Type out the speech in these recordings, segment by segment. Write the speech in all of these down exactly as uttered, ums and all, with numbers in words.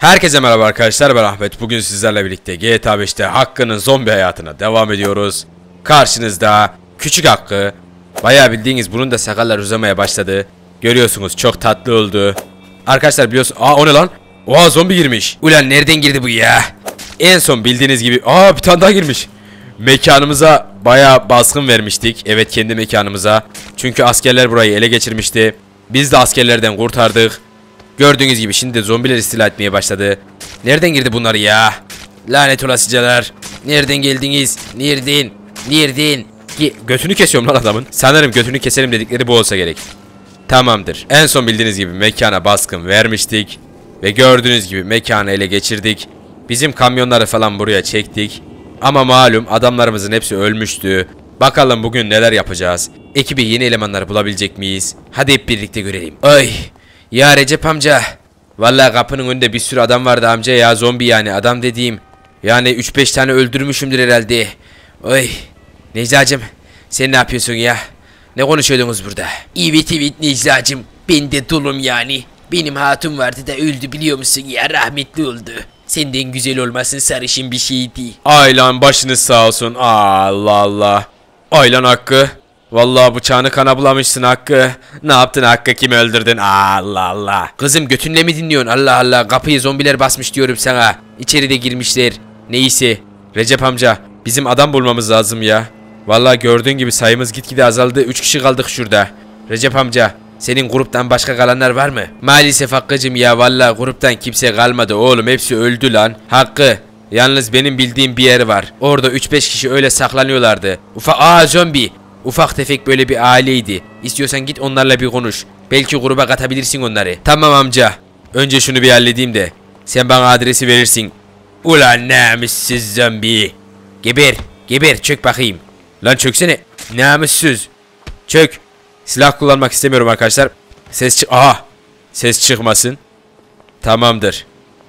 Herkese merhaba arkadaşlar, ben Ahmet. Bugün sizlerle birlikte G T A beşte Hakkı'nın zombi hayatına devam ediyoruz. Karşınızda küçük Hakkı. Bayağı bildiğiniz bunun da sakallar uzamaya başladı. Görüyorsunuz, çok tatlı oldu. Arkadaşlar biliyorsun, aa o ne lan? Oha, zombi girmiş. Ulan nereden girdi bu ya? En son bildiğiniz gibi, aa bir tane daha girmiş. Mekanımıza bayağı baskın vermiştik. Evet, kendi mekanımıza. Çünkü askerler burayı ele geçirmişti. Biz de askerlerden kurtardık. Gördüğünüz gibi şimdi de zombiler istila etmeye başladı. Nereden girdi bunlar ya? Lanet olasıcalar. Nereden geldiniz? Nereden? Nereden? Götünü kesiyorum lan adamın. Sanırım götünü keselim dedikleri bu olsa gerek. Tamamdır. En son bildiğiniz gibi mekana baskın vermiştik. Ve gördüğünüz gibi mekanı ele geçirdik. Bizim kamyonları falan buraya çektik. Ama malum adamlarımızın hepsi ölmüştü. Bakalım bugün neler yapacağız? Ekibi yeni elemanlar bulabilecek miyiz? Hadi hep birlikte görelim. Ay. Ya Recep amca. Vallahi kapının önünde bir sürü adam vardı amca ya, zombi yani adam dediğim. Yani üç beş tane öldürmüşümdür herhalde. Oy. Necla'cığım sen ne yapıyorsun ya? Ne konuşuyordunuz burada? Evet evet Necla'cığım, ben de dolum yani. Benim hatun vardı da öldü biliyor musun ya, rahmetli oldu. Senden güzel olmasın sarışın bir şeydi. Aylan başınız sağ olsun. Allah Allah. Aylan Hakkı. Vallahi bıçağını kana bulamışsın Hakkı. Ne yaptın Hakkı, kimi öldürdün? Allah Allah. Kızım götünle mi dinliyorsun? Allah Allah, kapıyı zombiler basmış diyorum sana. İçeri de girmişler. Neyse. Recep amca bizim adam bulmamız lazım ya. Vallahi gördüğün gibi sayımız gitgide azaldı. üç kişi kaldık şurada. Recep amca senin gruptan başka kalanlar var mı? Maalesef Hakkı'cım ya, vallahi gruptan kimse kalmadı oğlum, hepsi öldü lan. Hakkı, yalnız benim bildiğim bir yer var. Orada üç beş kişi öyle saklanıyorlardı. Ufak aa zombi. Ufak tefek böyle bir aileydi. İstiyorsan git onlarla bir konuş. Belki gruba katabilirsin onları. Tamam amca. Önce şunu bir halledeyim de sen bana adresi verirsin. Ulan namussuz zombi. Geber. Geber çök bakayım. Lan çöksene. Namussuz. Çök. Silah kullanmak istemiyorum arkadaşlar. Ses çık. Aha. Ses çıkmasın. Tamamdır.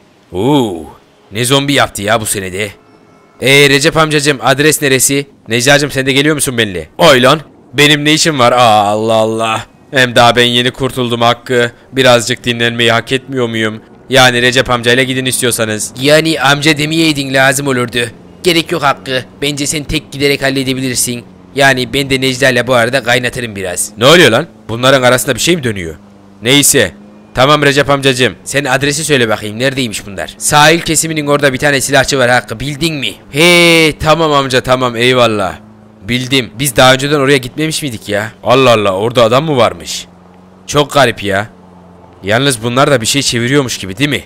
Oo. Ne zombi yaptı ya bu senede. Eee Recep amcacığım, adres neresi? Necla'cığım sen de geliyor musun benimle? Oy lan. Benim ne işim var? Aa, Allah Allah. Hem daha ben yeni kurtuldum Hakkı. Birazcık dinlenmeyi hak etmiyor muyum? Yani Recep amcayla gidin istiyorsanız. Yani amca demeyeydin, lazım olurdu. Gerek yok Hakkı. Bence sen tek giderek halledebilirsin. Yani ben de Necla'yla bu arada kaynatırım biraz. Ne oluyor lan? Bunların arasında bir şey mi dönüyor? Neyse. Tamam Recep amcacığım. Sen adresi söyle bakayım, neredeymiş bunlar? Sahil kesiminin orada bir tane silahçı var Hakkı, bildin mi? He tamam amca, tamam eyvallah. Bildim. Biz daha önceden oraya gitmemiş miydik ya? Allah Allah, orada adam mı varmış? Çok garip ya. Yalnız bunlar da bir şey çeviriyormuş gibi değil mi?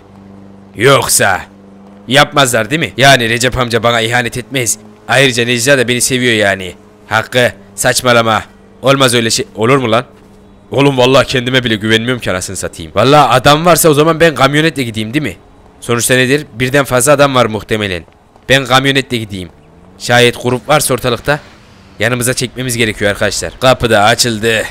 Yoksa yapmazlar değil mi? Yani Recep amca bana ihanet etmez. Ayrıca Necla da beni seviyor yani. Hakkı saçmalama. Olmaz öyle şey. Olur mu lan? Oğlum vallahi kendime bile güvenmiyorum ki anasını satayım. Vallahi adam varsa o zaman ben kamyonetle gideyim değil mi? Sonuçta nedir? Birden fazla adam var muhtemelen. Ben kamyonetle gideyim. Şayet grup varsa ortalıkta yanımıza çekmemiz gerekiyor arkadaşlar. Kapı da açıldı.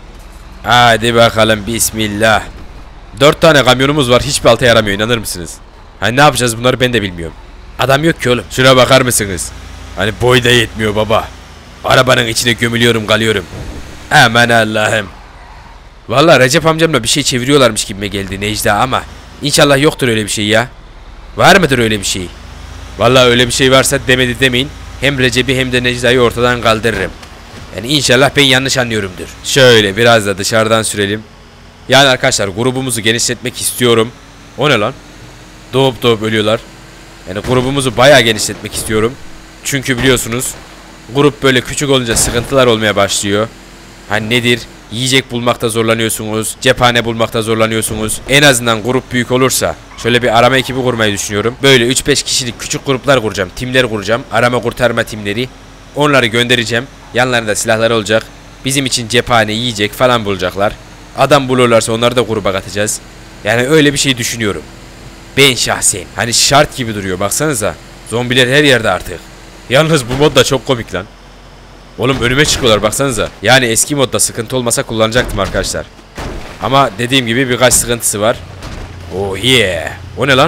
Hadi bakalım bismillah. Dört tane kamyonumuz var, hiçbir alta yaramıyor, inanır mısınız? Hani ne yapacağız bunları ben de bilmiyorum. Adam yok ki oğlum. Şuna bakar mısınız? Hani boy da yetmiyor baba. Arabanın içine gömülüyorum kalıyorum. Aman Allah'ım. Vallahi Recep amcamla bir şey çeviriyorlarmış gibime geldi Necla, ama İnşallah yoktur öyle bir şey ya. Var mıdır öyle bir şey? Vallahi öyle bir şey varsa demedi demeyin. Hem Recep'i hem de Necla'yı ortadan kaldırırım. Yani inşallah ben yanlış anlıyorumdur. Şöyle biraz da dışarıdan sürelim. Yani arkadaşlar grubumuzu genişletmek istiyorum. O ne lan? Doğup doğup ölüyorlar. Yani grubumuzu bayağı genişletmek istiyorum. Çünkü biliyorsunuz grup böyle küçük olunca sıkıntılar olmaya başlıyor. Hani nedir? Yiyecek bulmakta zorlanıyorsunuz. Cephane bulmakta zorlanıyorsunuz. En azından grup büyük olursa şöyle bir arama ekibi kurmayı düşünüyorum. Böyle üç beş kişilik küçük gruplar kuracağım. Timler kuracağım. Arama kurtarma timleri. Onları göndereceğim. Yanlarında silahlar olacak. Bizim için cephane, yiyecek falan bulacaklar. Adam bulurlarsa onları da gruba katacağız. Yani öyle bir şey düşünüyorum. Ben şahsen. Hani şart gibi duruyor, baksanıza. Zombiler her yerde artık. Yalnız bu mod da çok komik lan. Oğlum önüme çıkıyorlar, baksanıza. Yani eski modda sıkıntı olmasa kullanacaktım arkadaşlar. Ama dediğim gibi birkaç sıkıntısı var. Oh yeah. O ne lan?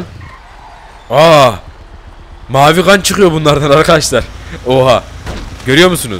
Aa! Mavi kan çıkıyor bunlardan arkadaşlar. Oha. Görüyor musunuz?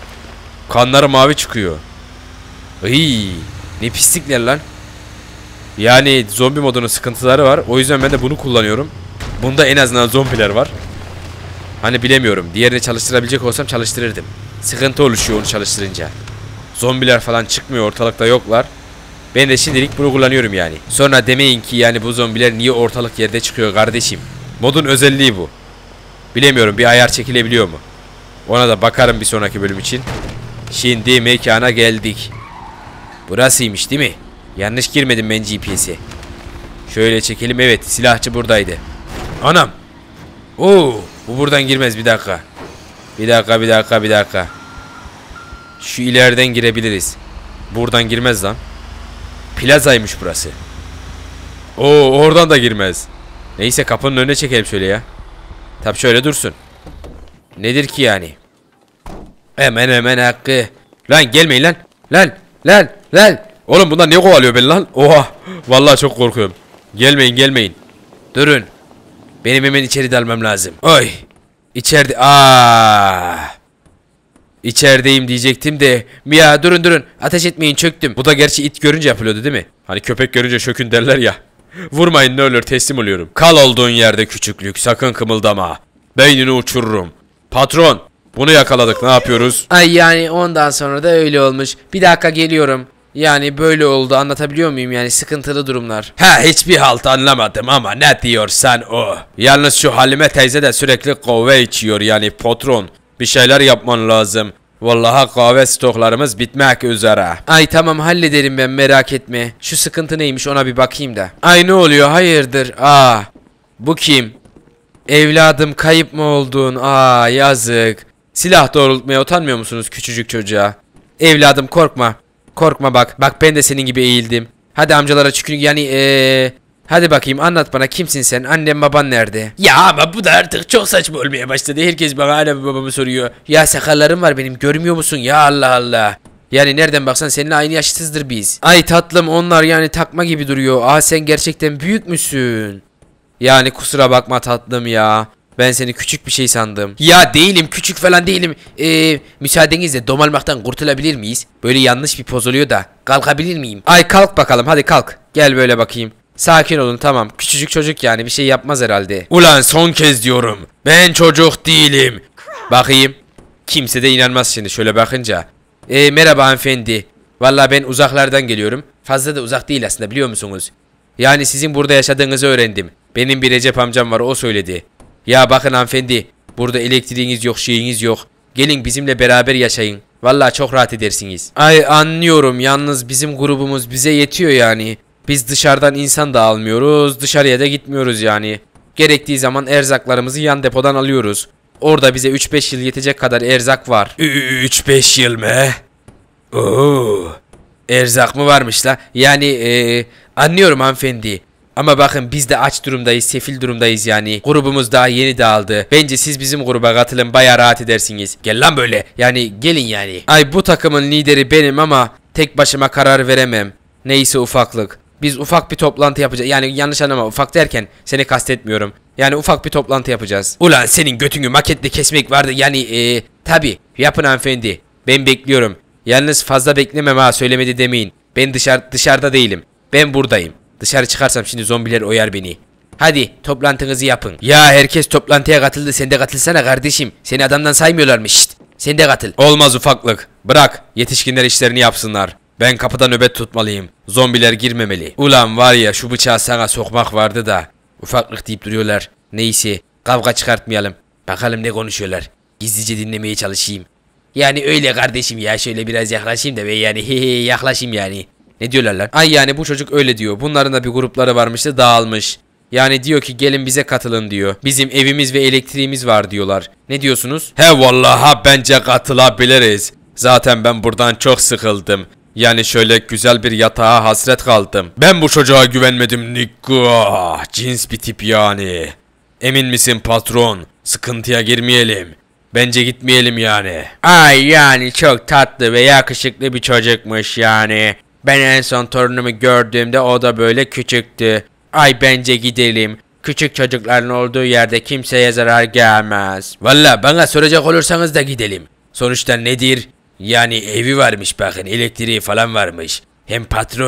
Kanları mavi çıkıyor. Iy, ne pislikler lan. Yani zombi modunun sıkıntıları var. O yüzden ben de bunu kullanıyorum. Bunda en azından zombiler var. Hani bilemiyorum. Diğerini çalıştırabilecek olsam çalıştırırdım. Sıkıntı oluşuyor onu çalıştırınca. Zombiler falan çıkmıyor, ortalıkta yoklar. Ben de şimdilik bunu kullanıyorum yani. Sonra demeyin ki yani bu zombiler niye ortalık yerde çıkıyor kardeşim. Modun özelliği bu. Bilemiyorum, bir ayar çekilebiliyor mu? Ona da bakarım bir sonraki bölüm için. Şimdi mekana geldik. Burasıymış değil mi? Yanlış girmedim ben G P S'e. Şöyle çekelim, evet, silahçı buradaydı. Anam. Oo, bu buradan girmez, bir dakika. Bir dakika bir dakika bir dakika. Şu ileriden girebiliriz. Buradan girmez lan. Plazaymış burası. Oo, oradan da girmez. Neyse, kapının önüne çekelim şöyle ya. Tabi şöyle dursun. Nedir ki yani? Hemen hemen hakkı. Lan gelmeyin lan. Lan lan lan. Oğlum bunlar ne kovalıyor beni lan? Oha. Vallahi çok korkuyorum. Gelmeyin gelmeyin. Durun. Benim hemen içeri dalmam lazım. Oy. İçeride. Aa. İçerideyim diyecektim de. Ya durun durun. Ateş etmeyin, çöktüm. Bu da gerçi it görünce yapılıyordu değil mi? Hani köpek görünce şökün derler ya. Vurmayın ne olur, teslim oluyorum. Kal olduğun yerde küçüklük, sakın kımıldama. Beynini uçururum. Patron, bunu yakaladık, ne yapıyoruz? Ay yani ondan sonra da öyle olmuş. Bir dakika geliyorum. Yani böyle oldu, anlatabiliyor muyum, yani sıkıntılı durumlar. Ha, hiçbir halt anlamadım ama ne diyorsan o. Yalnız şu Halime teyze de sürekli kahve içiyor yani patron. Bir şeyler yapman lazım. Vallahi kahve stoklarımız bitmek üzere. Ay tamam, hallederim ben, merak etme. Şu sıkıntı neymiş ona bir bakayım da. Ay ne oluyor, hayırdır? Aa, bu kim? Evladım, kayıp mı oldun? Aa yazık. Silah doğrultmaya utanmıyor musunuz küçücük çocuğa? Evladım korkma. Korkma bak. Bak ben de senin gibi eğildim. Hadi amcalara çükür yani eee... Hadi bakayım, anlat bana, kimsin sen? Annem baban nerede? Ya ama bu da artık çok saçma olmaya başladı. Herkes bana annem babamı soruyor. Ya sakallarım var benim, görmüyor musun? Ya Allah Allah. Yani nereden baksan seninle aynı yaşsızdır biz. Ay tatlım, onlar yani takma gibi duruyor. Aa sen gerçekten büyük müsün? Yani kusura bakma tatlım ya. Ben seni küçük bir şey sandım. Ya değilim, küçük falan değilim. Ee, müsaadenizle domalmaktan kurtulabilir miyiz? Böyle yanlış bir poz oluyor da. Kalkabilir miyim? Ay kalk bakalım, hadi kalk. Gel böyle bakayım. Sakin olun, tamam. Küçücük çocuk yani, bir şey yapmaz herhalde. Ulan son kez diyorum. Ben çocuk değilim. Bakayım. Kimse de inanmaz şimdi şöyle bakınca. Ee, merhaba hanımefendi. Vallahi ben uzaklardan geliyorum. Fazla da uzak değil aslında, biliyor musunuz? Yani sizin burada yaşadığınızı öğrendim. Benim bir Recep amcam var, o söyledi. Ya bakın hanımefendi, burada elektriğiniz yok, şeyiniz yok. Gelin bizimle beraber yaşayın. Vallahi çok rahat edersiniz. Ay anlıyorum, yalnız bizim grubumuz bize yetiyor yani. Biz dışarıdan insan da almıyoruz, dışarıya da gitmiyoruz yani. Gerektiği zaman erzaklarımızı yan depodan alıyoruz. Orada bize üç beş yıl yetecek kadar erzak var. üç beş yıl mı? Oo. Erzak mı varmış la? Yani ee, anlıyorum hanımefendi. Ama bakın biz de aç durumdayız, sefil durumdayız yani. Grubumuz daha yeni dağıldı. Bence siz bizim gruba katılın, baya rahat edersiniz. Gel lan böyle. Yani gelin yani. Ay bu takımın lideri benim ama tek başıma karar veremem. Neyse ufaklık. Biz ufak bir toplantı yapacağız. Yani yanlış anlama, ufak derken seni kastetmiyorum. Yani ufak bir toplantı yapacağız. Ulan senin götünü maketle kesmek vardı yani e, tabi yapın hanımefendi. Ben bekliyorum. Yalnız fazla beklemem ha, söylemedi demeyin. Ben dışarı, dışarıda değilim. Ben buradayım. Dışarı çıkarsam şimdi zombiler oyar beni. Hadi toplantınızı yapın. Ya herkes toplantıya katıldı, sen de katılsana kardeşim. Seni adamdan saymıyorlarmış. Şşt, sen de katıl. Olmaz ufaklık. Bırak yetişkinler işlerini yapsınlar. Ben kapıda nöbet tutmalıyım. Zombiler girmemeli. Ulan var ya, şu bıçağı sana sokmak vardı da. Ufaklık deyip duruyorlar. Neyse, kavga çıkartmayalım. Bakalım ne konuşuyorlar. Gizlice dinlemeye çalışayım. Yani öyle kardeşim ya, şöyle biraz yaklaşayım da ve yani hehe yaklaşayım yani. Ne diyorlar lan? Ay yani bu çocuk öyle diyor. Bunların da bir grupları varmıştı, dağılmış. Yani diyor ki gelin bize katılın diyor. Bizim evimiz ve elektriğimiz var diyorlar. Ne diyorsunuz? He vallahi bence katılabiliriz. Zaten ben buradan çok sıkıldım. Yani şöyle güzel bir yatağa hasret kaldım. Ben bu çocuğa güvenmedim Nikko. Cins bir tip yani. Emin misin patron? Sıkıntıya girmeyelim. Bence gitmeyelim yani. Ay yani çok tatlı ve yakışıklı bir çocukmuş yani. Ben en son torunumu gördüğümde o da böyle küçüktü. Ay bence gidelim. Küçük çocukların olduğu yerde kimseye zarar gelmez. Valla bana soracak olursanız da gidelim. Sonuçta nedir? Yani evi varmış bakın, elektriği falan varmış. Hem patron,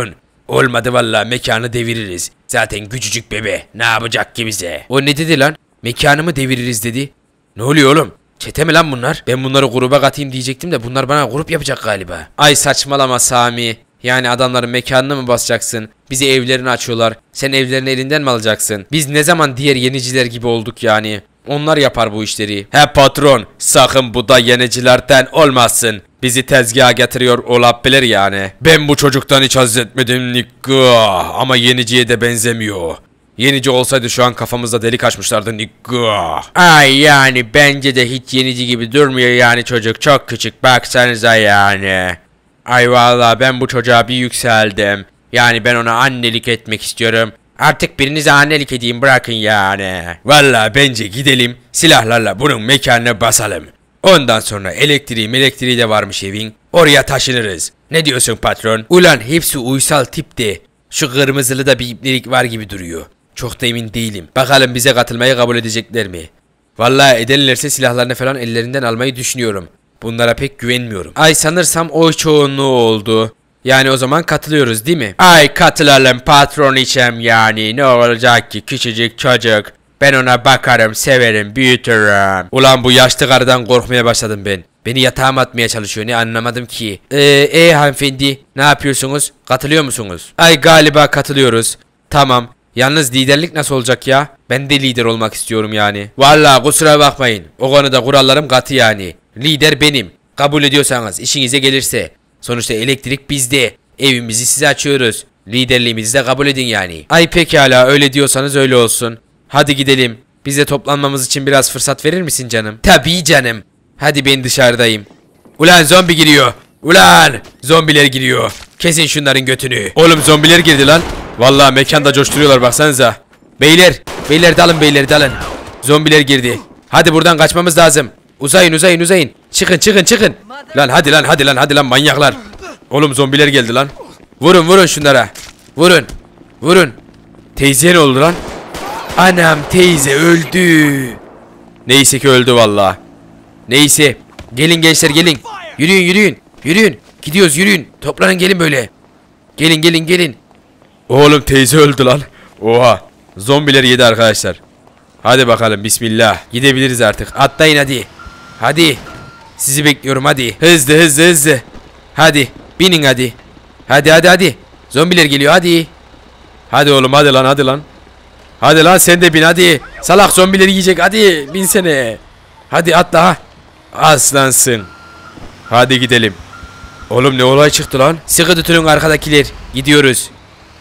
Olmadı vallahi, mekanı deviririz. Zaten küçücük bebe. Ne yapacak ki bize? O ne dedi lan? Mekanımı deviririz dedi. Ne oluyor oğlum? Çete mi lan bunlar? Ben bunları gruba katayım diyecektim de bunlar bana grup yapacak galiba. Ay saçmalama Sami. Yani adamların mekanını mı basacaksın? Bize evlerini açıyorlar. Sen evlerini elinden mi alacaksın? Biz ne zaman diğer yeniciler gibi olduk yani? Onlar yapar bu işleri. He patron, sakın bu da yenicilerden olmasın. Bizi tezgaha getiriyor olabilir yani. Ben bu çocuktan hiç haz etmedim Nikka. Ama yeniciye de benzemiyor. Yenici olsaydı şu an kafamızda delik açmışlardı Nikka. Ay yani bence de hiç yenici gibi durmuyor yani, çocuk çok küçük, baksanıza yani. Ay vallahi ben bu çocuğa bir yükseldim. Yani ben ona annelik etmek istiyorum. Artık birinize annelik edeyim, bırakın yani. Vallahi bence gidelim silahlarla bunun mekanına basalım. Ondan sonra elektriği elektriği de varmış evin. Oraya taşınırız. Ne diyorsun patron? Ulan hepsi uysal tipti. Şu kırmızılı da bir iplik var gibi duruyor. Çok da emin değilim. Bakalım bize katılmayı kabul edecekler mi? Vallahi ederlerse silahlarını falan ellerinden almayı düşünüyorum. Bunlara pek güvenmiyorum. Ay sanırsam oy çoğunluğu oldu. Yani o zaman katılıyoruz değil mi? Ay katılalım patron içem yani. Ne olacak ki, küçücük çocuk. Ben ona bakarım, severim, büyütürüm. Ulan bu yaşlı karıdan korkmaya başladım ben. Beni yatağıma atmaya çalışıyor, ne anlamadım ki. Eee e, hanımefendi ne yapıyorsunuz? Katılıyor musunuz? Ay galiba katılıyoruz. Tamam. Yalnız liderlik nasıl olacak ya? Ben de lider olmak istiyorum yani. Vallahi kusura bakmayın. O konuda kurallarım katı yani. Lider benim. Kabul ediyorsanız, işinize gelirse. Sonuçta elektrik bizde. Evimizi size açıyoruz. Liderliğimizi de kabul edin yani. Ay pekala, öyle diyorsanız öyle olsun. Hadi gidelim. Bize toplanmamız için biraz fırsat verir misin canım? Tabii canım. Hadi ben dışarıdayım. Ulan zombi giriyor. Ulan zombiler giriyor. Kesin şunların götünü. Oğlum zombiler girdi lan. Vallahi mekanda coşturuyorlar, baksanıza. Beyler, beyler dalın, beyler dalın. Zombiler girdi. Hadi buradan kaçmamız lazım. Uzayın uzayın uzayın. Çıkın çıkın çıkın. Lan hadi lan hadi lan hadi lan manyaklar. Oğlum zombiler geldi lan. Vurun vurun şunlara. Vurun. Vurun. Teyze ne oldu lan? Anam teyze öldü. Neyse ki öldü vallahi. Neyse. Gelin gençler gelin. Yürüyün yürüyün. Yürüyün. Gidiyoruz yürüyün. Toplanın gelin böyle. Gelin gelin gelin. Oğlum teyze öldü lan. Oha. Zombiler yedi arkadaşlar. Hadi bakalım bismillah. Gidebiliriz artık. Atlayın hadi. Hadi. Sizi bekliyorum hadi. Hızlı hızlı hızlı. Hadi. Binin hadi. Hadi hadi hadi. Zombiler geliyor hadi. Hadi oğlum hadi lan hadi lan. Hadi lan sen de bin hadi. Salak zombileri yiyecek hadi. Binsene. Hadi atla ha. Aslansın. Hadi gidelim. Oğlum ne olay çıktı lan. Sıkı tutun arkadakiler. Gidiyoruz.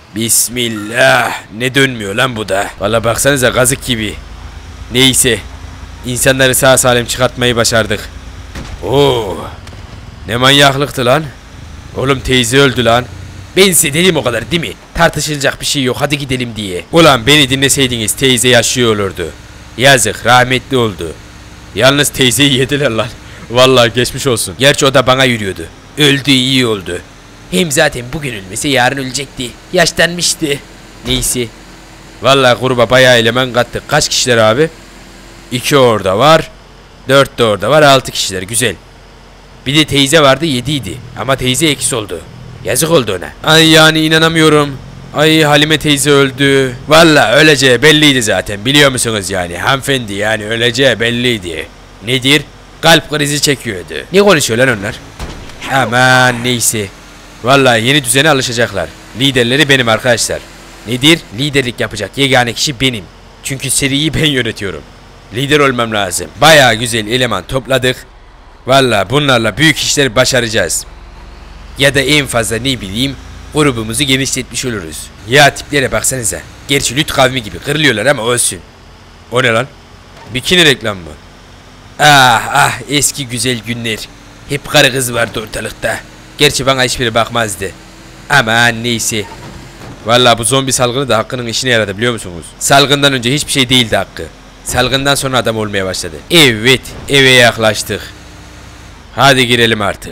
Bismillah. Ne dönmüyor lan bu da. Valla baksanıza kazık gibi. Neyse. İnsanları sağ salim çıkartmayı başardık. Oo. Ne manyaklıktı lan. Oğlum teyze öldü lan. Ben size dedim o kadar değil mi? Tartışılacak bir şey yok, hadi gidelim diye. Ulan beni dinleseydiniz teyze yaşıyor olurdu. Yazık, rahmetli oldu. Yalnız teyzeyi yediler lan. Vallahi geçmiş olsun. Gerçi o da bana yürüyordu. Öldü, iyi oldu. Hem zaten bugün ölmese yarın ölecekti. Yaşlanmıştı. Neyse. Vallahi gruba bayağı eleman kattık. Kaç kişiler abi? İki orada var. Dört de orada var. Altı kişiler. Güzel. Bir de teyze vardı, yediydi. Ama teyze eksi oldu. Yazık oldu ona. Ay yani inanamıyorum. Ay Halime teyze öldü. Vallahi öleceği belliydi zaten. Biliyor musunuz yani? Hanımefendi yani öleceği belliydi. Nedir? Kalp krizi çekiyordu. Ne konuşuyor lan onlar? Aman neyse. Vallahi yeni düzene alışacaklar. Liderleri benim arkadaşlar. Nedir? Liderlik yapacak yegane kişi benim. Çünkü seriyi ben yönetiyorum. Lider olmam lazım. Bayağı güzel eleman topladık. Vallahi bunlarla büyük işler başaracağız. Ya da en fazla ne bileyim grubumuzu genişletmiş oluruz. Ya tiplere baksanıza. Gerçi lüt kavmi gibi kırılıyorlar ama olsun. O ne lan? Bikini reklamı mı? Ah ah eski güzel günler. Hep karı kız vardı ortalıkta. Gerçi bana hiçbiri bakmazdı. Aman neyse. Vallahi bu zombi salgını da Hakkı'nın işine yaradı biliyor musunuz? Salgından önce hiçbir şey değildi Hakkı. Salgından sonra adam olmaya başladı. Evet, eve yaklaştık. Hadi girelim artık.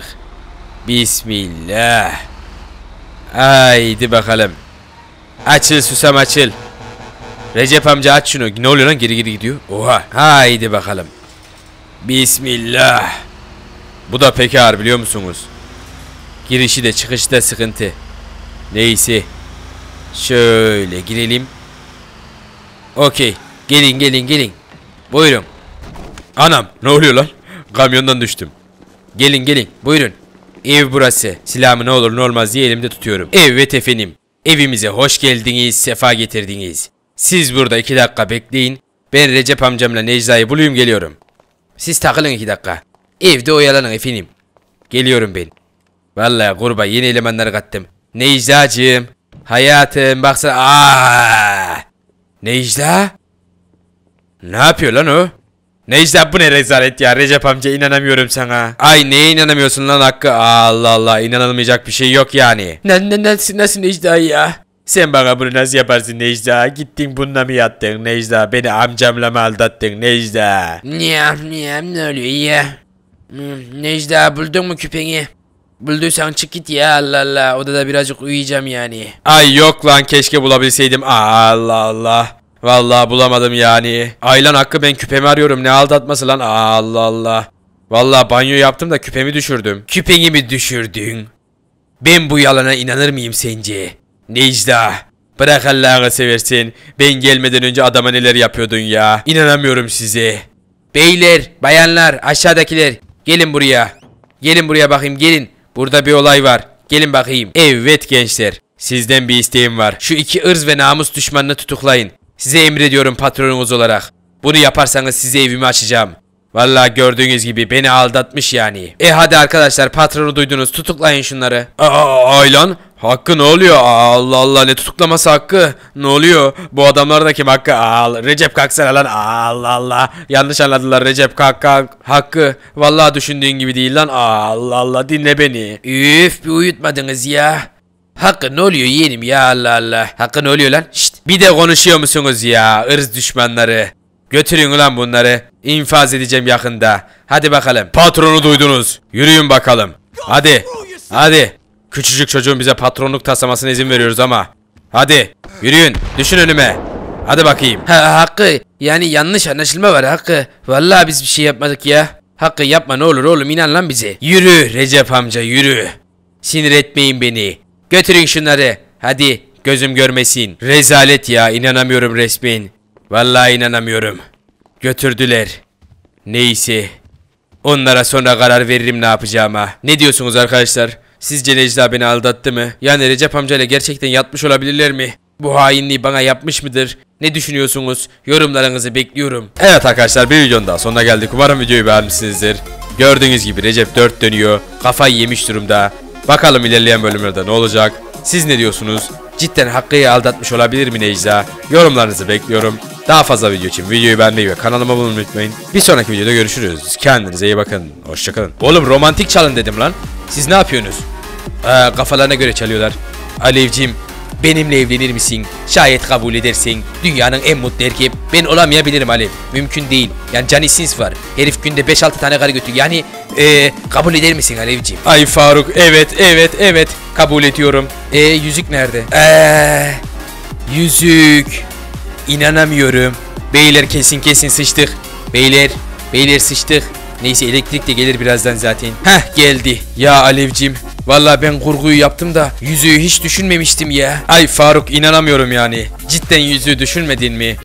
Bismillah. Haydi bakalım. Açıl susam açıl. Recep amca aç şunu. Ne oluyor lan, geri geri gidiyor. Oha. Haydi bakalım. Bismillah. Bu da pek ağır biliyor musunuz? Girişi de çıkışı da sıkıntı. Neyse. Şöyle girelim. Okey. Gelin gelin gelin. Buyurun. Anam ne oluyor lan? Kamyondan düştüm. Gelin gelin buyurun. Ev burası. Silahımı ne olur ne olmaz diye elimde tutuyorum. Evet efendim. Evimize hoş geldiniz, sefa getirdiniz. Siz burada iki dakika bekleyin. Ben Recep amcamla Necla'yı bulayım geliyorum. Siz takılın iki dakika. Evde oyalanın efendim. Geliyorum ben. Vallahi kurba yeni elemanları kattım. Necla'cığım. Hayatım baksana. Aa! Necla? Ne yapıyor lan o? Necla bu ne rezalet ya, Recep amca inanamıyorum sana. Ay neye inanamıyorsun lan Hakkı? Allah Allah, inanılmayacak bir şey yok yani. Ne, ne, nasıl, nasıl Necla ya? Sen bana bunu nasıl yaparsın Necla? Gittin bununla mı yattın Necla? Beni amcamla mı aldattın Necla? Niye niye ne oluyor ya? Hmm, Necla buldun mu küpeni? Bulduysan çık git ya, Allah Allah, odada birazcık uyuyacağım yani. Ay yok lan, keşke bulabilseydim. Allah Allah. Vallahi bulamadım yani. Ay lan Hakkı, ben küpemi arıyorum, ne aldatması lan. Allah Allah. Vallahi banyo yaptım da küpemi düşürdüm. Küpeni mi düşürdün? Ben bu yalana inanır mıyım sence? Necla, bırak Allah'ını seversen. Ben gelmeden önce adama neler yapıyordun ya. İnanamıyorum size. Beyler, bayanlar, aşağıdakiler, gelin buraya. Gelin buraya bakayım, gelin. Burada bir olay var. Gelin bakayım. Evet gençler, sizden bir isteğim var. Şu iki ırz ve namus düşmanını tutuklayın. Size emrediyorum patronunuz olarak. Bunu yaparsanız size evimi açacağım. Vallahi gördüğünüz gibi beni aldatmış yani. E hadi arkadaşlar, patronu duydunuz, tutuklayın şunları. Aa, Aylan, Hakkı ne oluyor? Allah Allah, ne tutuklaması Hakkı? Ne oluyor? Bu adamlar da kim Hakkı? Aa, Recep kalksana lan. Allah Allah. Yanlış anladılar, Recep kalk kalk. Hakkı vallahi düşündüğün gibi değil lan. Allah Allah, dinle beni. Üf, bir uyutmadınız ya. Hakkı ne oluyor yeğenim ya, Allah Allah. Hakkı ne oluyor lan? Şşt. Bir de konuşuyor musunuz ya, ırz düşmanları? Götürün ulan bunları. İnfaz edeceğim yakında. Hadi bakalım. Patronu duydunuz. Yürüyün bakalım. Hadi. Hadi. Küçücük çocuğun bize patronluk taslamasına izin veriyoruz ama. Hadi. Yürüyün. Düşün önüme. Hadi bakayım. Ha, Hakkı, yani yanlış anlaşılma var Hakkı. Vallahi biz bir şey yapmadık ya. Hakkı yapma ne olur oğlum, inan lan bize. Yürü Recep amca yürü. Sinir etmeyin beni. Götürün şunları. Hadi. Gözüm görmesin. Rezalet ya, inanamıyorum resmen. Vallahi inanamıyorum. Götürdüler. Neyse. Onlara sonra karar veririm ne yapacağıma. Ne diyorsunuz arkadaşlar? Sizce Necla beni aldattı mı? Yani Recep amcayla gerçekten yatmış olabilirler mi? Bu hainliği bana yapmış mıdır? Ne düşünüyorsunuz? Yorumlarınızı bekliyorum. Evet arkadaşlar, bir videonun daha sonuna geldik. Umarım videoyu beğenmişsinizdir. Gördüğünüz gibi Recep dört dönüyor. Kafayı yemiş durumda. Bakalım ilerleyen bölümlerde ne olacak? Siz ne diyorsunuz? Cidden Hakkı'yı aldatmış olabilir mi Necla? Yorumlarınızı bekliyorum. Daha fazla video için videoyu beğenmeyi ve kanalıma abone olmayı unutmayın. Bir sonraki videoda görüşürüz. Kendinize iyi bakın. Hoşçakalın. Oğlum romantik çalın dedim lan. Siz ne yapıyorsunuz? Ee, kafalarına göre çalıyorlar. Alevciğim, benimle evlenir misin? Şayet kabul edersen dünyanın en mutlu erkeği ben olamayabilirim Alev. Mümkün değil. Yani Johnny Sins var. Herif günde beş altı tane karı götürüyor. Yani ee, kabul eder misin Alevciğim? Ay Faruk, evet evet evet. Kabul ediyorum. E yüzük nerede? Eee yüzük. İnanamıyorum. Beyler kesin kesin sıçtık. Beyler, beyler sıçtık. Neyse elektrik de gelir birazdan zaten. Heh geldi. Ya Alevcim, vallahi ben kurguyu yaptım da yüzüğü hiç düşünmemiştim ya. Ay Faruk, inanamıyorum yani. Cidden yüzüğü düşünmedin mi?